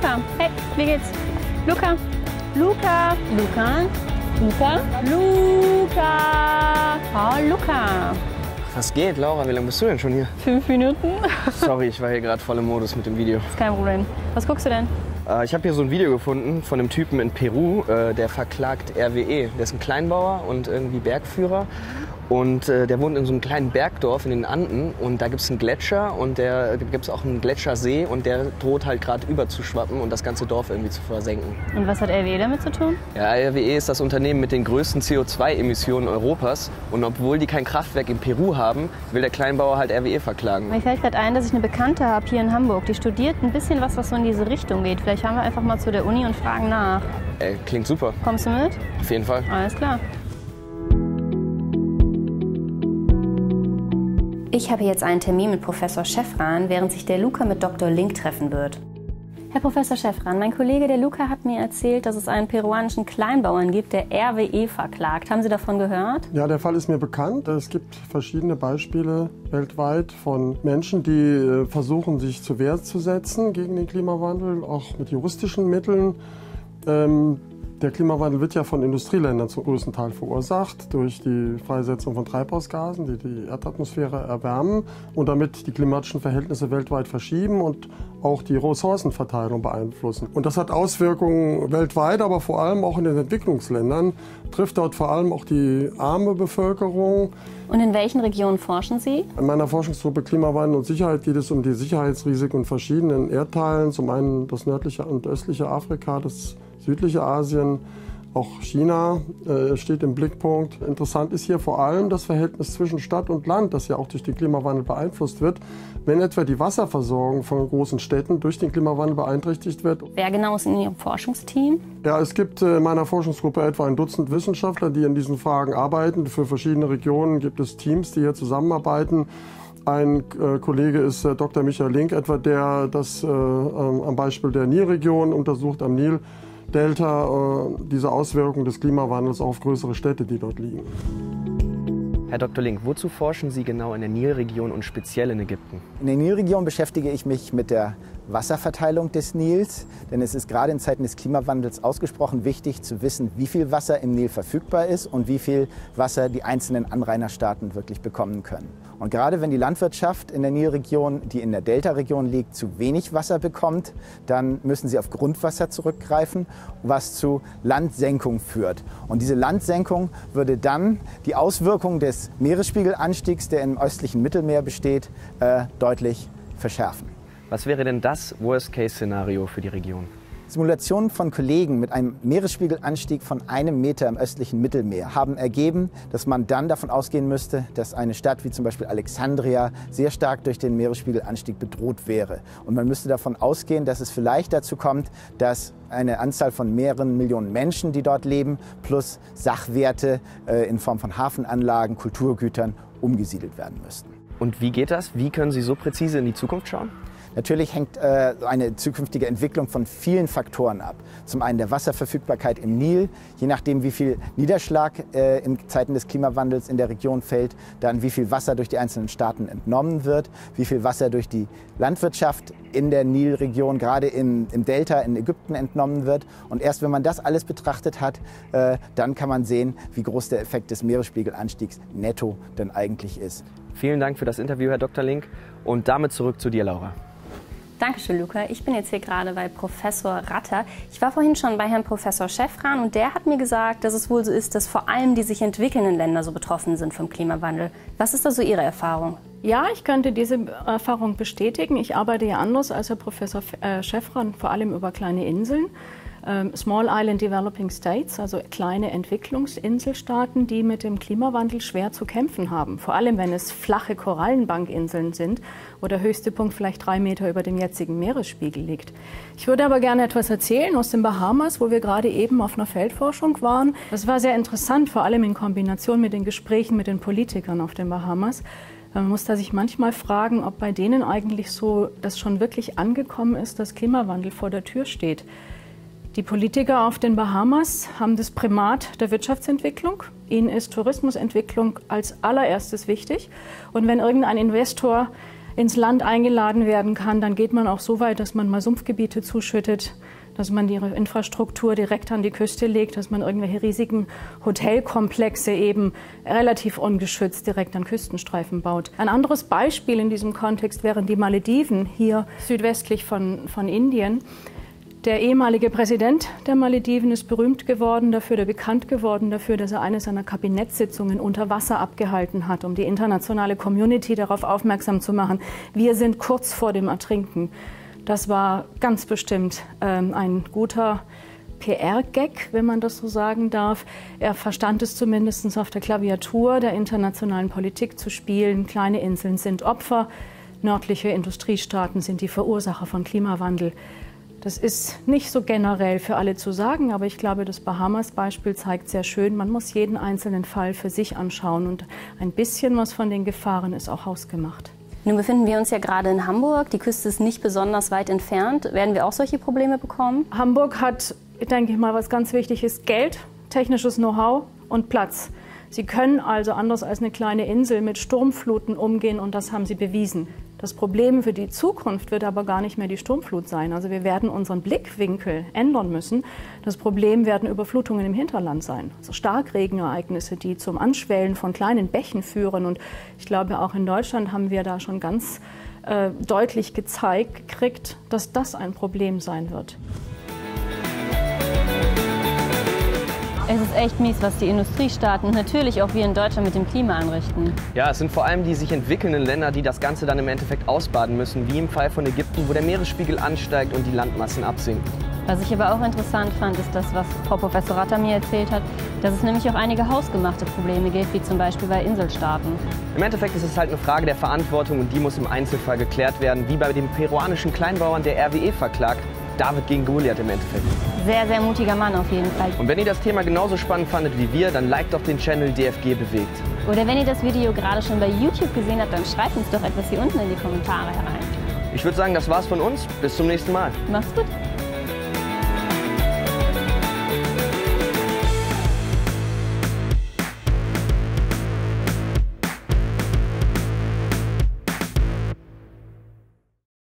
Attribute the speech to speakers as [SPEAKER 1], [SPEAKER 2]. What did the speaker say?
[SPEAKER 1] Luca. Hey, wie geht's? Luca. Luca. Luca. Luca. Luca. Oh, Luca.
[SPEAKER 2] Was geht, Laura? Wie lange bist du denn schon hier?
[SPEAKER 1] 5 Minuten.
[SPEAKER 2] Sorry, ich war hier gerade voll im Modus mit dem Video.
[SPEAKER 1] Ist kein Problem. Was guckst du denn?
[SPEAKER 2] Ich habe hier so ein Video gefunden von einem Typen in Peru, der verklagt RWE. Der ist ein Kleinbauer und irgendwie Bergführer. Und der wohnt in so einem kleinen Bergdorf in den Anden. Und da gibt es einen Gletscher und da gibt es auch einen Gletschersee. Und der droht halt gerade überzuschwappen und das ganze Dorf irgendwie zu versenken.
[SPEAKER 1] Und was hat RWE damit zu tun?
[SPEAKER 2] Ja, RWE ist das Unternehmen mit den größten CO2-Emissionen Europas. Und obwohl die kein Kraftwerk in Peru haben, will der Kleinbauer halt RWE verklagen.
[SPEAKER 1] Mir fällt gerade ein, dass ich eine Bekannte habe hier in Hamburg. Die studiert ein bisschen was so in diese Richtung geht. Vielleicht fahren wir einfach mal zu der Uni und fragen nach.
[SPEAKER 2] Ey, klingt super.
[SPEAKER 1] Kommst du mit?
[SPEAKER 2] Auf jeden Fall.
[SPEAKER 1] Alles klar. Ich habe jetzt einen Termin mit Professor Schäffran, während sich der Luca mit Dr. Link treffen wird. Herr Professor Schäffran, mein Kollege der Luca hat mir erzählt, dass es einen peruanischen Kleinbauern gibt, der RWE verklagt. Haben Sie davon gehört?
[SPEAKER 3] Ja, der Fall ist mir bekannt. Es gibt verschiedene Beispiele weltweit von Menschen, die versuchen, sich zur Wehr zu setzen gegen den Klimawandel, auch mit juristischen Mitteln. Der Klimawandel wird ja von Industrieländern zum größten Teil verursacht durch die Freisetzung von Treibhausgasen, die die Erdatmosphäre erwärmen und damit die klimatischen Verhältnisse weltweit verschieben und auch die Ressourcenverteilung beeinflussen. Und das hat Auswirkungen weltweit, aber vor allem auch in den Entwicklungsländern, trifft dort vor allem auch die arme Bevölkerung.
[SPEAKER 1] Und in welchen Regionen forschen Sie?
[SPEAKER 3] In meiner Forschungsgruppe Klimawandel und Sicherheit geht es um die Sicherheitsrisiken in verschiedenen Erdteilen, zum einen das nördliche und östliche Afrika, das südliche Asien, auch China steht im Blickpunkt. Interessant ist hier vor allem das Verhältnis zwischen Stadt und Land, das ja auch durch den Klimawandel beeinflusst wird. Wenn etwa die Wasserversorgung von großen Städten durch den Klimawandel beeinträchtigt wird.
[SPEAKER 1] Wer genau ist in Ihrem Forschungsteam?
[SPEAKER 3] Ja, es gibt in meiner Forschungsgruppe etwa ein Dutzend Wissenschaftler, die in diesen Fragen arbeiten. Für verschiedene Regionen gibt es Teams, die hier zusammenarbeiten. Ein Kollege ist Dr. Michael Link, etwa der das am Beispiel der Nilregion untersucht, am Nildelta, diese Auswirkungen des Klimawandels auf größere Städte, die dort liegen.
[SPEAKER 2] Herr Dr. Link, wozu forschen Sie genau in der Nilregion und speziell in Ägypten?
[SPEAKER 4] In der Nilregion beschäftige ich mich mit der Wasserverteilung des Nils, denn es ist gerade in Zeiten des Klimawandels ausgesprochen wichtig zu wissen, wie viel Wasser im Nil verfügbar ist und wie viel Wasser die einzelnen Anrainerstaaten wirklich bekommen können. Und gerade wenn die Landwirtschaft in der Nilregion, die in der Delta-Region liegt, zu wenig Wasser bekommt, dann müssen sie auf Grundwasser zurückgreifen, was zu Landsenkung führt. Und diese Landsenkung würde dann die Auswirkungen des Meeresspiegelanstiegs, der im östlichen Mittelmeer besteht, deutlich verschärfen.
[SPEAKER 2] Was wäre denn das Worst-Case-Szenario für die Region?
[SPEAKER 4] Simulationen von Kollegen mit einem Meeresspiegelanstieg von 1 Meter im östlichen Mittelmeer haben ergeben, dass man dann davon ausgehen müsste, dass eine Stadt wie zum Beispiel Alexandria sehr stark durch den Meeresspiegelanstieg bedroht wäre. Und man müsste davon ausgehen, dass es vielleicht dazu kommt, dass eine Anzahl von mehreren Millionen Menschen, die dort leben, plus Sachwerte in Form von Hafenanlagen, Kulturgütern umgesiedelt werden müssten.
[SPEAKER 2] Und wie geht das? Wie können Sie so präzise in die Zukunft schauen?
[SPEAKER 4] Natürlich hängt eine zukünftige Entwicklung von vielen Faktoren ab. Zum einen der Wasserverfügbarkeit im Nil, je nachdem wie viel Niederschlag in Zeiten des Klimawandels in der Region fällt, dann wie viel Wasser durch die einzelnen Staaten entnommen wird, wie viel Wasser durch die Landwirtschaft in der Nilregion, gerade im Delta in Ägypten entnommen wird. Und erst wenn man das alles betrachtet hat, dann kann man sehen, wie groß der Effekt des Meeresspiegelanstiegs netto denn eigentlich ist.
[SPEAKER 2] Vielen Dank für das Interview, Herr Dr. Link. Und damit zurück zu dir, Laura.
[SPEAKER 1] Dankeschön, Luca. Ich bin jetzt hier gerade bei Professor Ratter. Ich war vorhin schon bei Herrn Professor Schäffran und der hat mir gesagt, dass es wohl so ist, dass vor allem die sich entwickelnden Länder so betroffen sind vom Klimawandel. Was ist da so Ihre Erfahrung?
[SPEAKER 5] Ja, ich könnte diese Erfahrung bestätigen. Ich arbeite ja anders als Herr Professor Schäffran, vor allem über kleine Inseln. Small Island Developing States, also kleine Entwicklungsinselstaaten, die mit dem Klimawandel schwer zu kämpfen haben. Vor allem, wenn es flache Korallenbankinseln sind, wo der höchste Punkt vielleicht 3 Meter über dem jetzigen Meeresspiegel liegt. Ich würde aber gerne etwas erzählen aus den Bahamas, wo wir gerade eben auf einer Feldforschung waren. Das war sehr interessant, vor allem in Kombination mit den Gesprächen mit den Politikern auf den Bahamas. Man muss da sich manchmal fragen, ob bei denen eigentlich so das schon wirklich angekommen ist, dass Klimawandel vor der Tür steht. Die Politiker auf den Bahamas haben das Primat der Wirtschaftsentwicklung. Ihnen ist Tourismusentwicklung als allererstes wichtig. Und wenn irgendein Investor ins Land eingeladen werden kann, dann geht man auch so weit, dass man mal Sumpfgebiete zuschüttet, dass man die Infrastruktur direkt an die Küste legt, dass man irgendwelche riesigen Hotelkomplexe eben relativ ungeschützt direkt an Küstenstreifen baut. Ein anderes Beispiel in diesem Kontext wären die Malediven, hier südwestlich von Indien. Der ehemalige Präsident der Malediven ist berühmt geworden dafür, oder bekannt geworden dafür, dass er eine seiner Kabinettssitzungen unter Wasser abgehalten hat, um die internationale Community darauf aufmerksam zu machen, wir sind kurz vor dem Ertrinken. Das war ganz bestimmt ein guter PR-Gag, wenn man das so sagen darf. Er verstand es zumindest auf der Klaviatur der internationalen Politik zu spielen. Kleine Inseln sind Opfer, nördliche Industriestaaten sind die Verursacher von Klimawandel. Das ist nicht so generell für alle zu sagen, aber ich glaube, das Bahamas-Beispiel zeigt sehr schön, man muss jeden einzelnen Fall für sich anschauen und ein bisschen was von den Gefahren ist auch hausgemacht.
[SPEAKER 1] Nun befinden wir uns ja gerade in Hamburg. Die Küste ist nicht besonders weit entfernt. Werden wir auch solche Probleme bekommen?
[SPEAKER 5] Hamburg hat, denke ich mal, was ganz wichtig ist, Geld, technisches Know-how und Platz. Sie können also anders als eine kleine Insel mit Sturmfluten umgehen und das haben sie bewiesen. Das Problem für die Zukunft wird aber gar nicht mehr die Sturmflut sein. Also wir werden unseren Blickwinkel ändern müssen. Das Problem werden Überflutungen im Hinterland sein. Also Starkregenereignisse, die zum Anschwellen von kleinen Bächen führen. Und ich glaube, auch in Deutschland haben wir da schon ganz deutlich gekriegt, dass das ein Problem sein wird.
[SPEAKER 1] Es ist echt mies, was die Industriestaaten und natürlich auch wir in Deutschland mit dem Klima anrichten.
[SPEAKER 2] Ja, es sind vor allem die sich entwickelnden Länder, die das Ganze dann im Endeffekt ausbaden müssen, wie im Fall von Ägypten, wo der Meeresspiegel ansteigt und die Landmassen absinken.
[SPEAKER 1] Was ich aber auch interessant fand, ist das, was Frau Professor Ratter mir erzählt hat, dass es nämlich auch einige hausgemachte Probleme gibt, wie zum Beispiel bei Inselstaaten.
[SPEAKER 2] Im Endeffekt ist es halt eine Frage der Verantwortung und die muss im Einzelfall geklärt werden, wie bei dem peruanischen Kleinbauern, der RWE verklagt. David gegen Goliath im Endeffekt.
[SPEAKER 1] Sehr, sehr mutiger Mann auf jeden Fall.
[SPEAKER 2] Und wenn ihr das Thema genauso spannend fandet wie wir, dann liked doch den Channel DFG bewegt.
[SPEAKER 1] Oder wenn ihr das Video gerade schon bei YouTube gesehen habt, dann schreibt uns doch etwas hier unten in die Kommentare herein.
[SPEAKER 2] Ich würde sagen, das war's von uns. Bis zum nächsten Mal.
[SPEAKER 1] Macht's gut.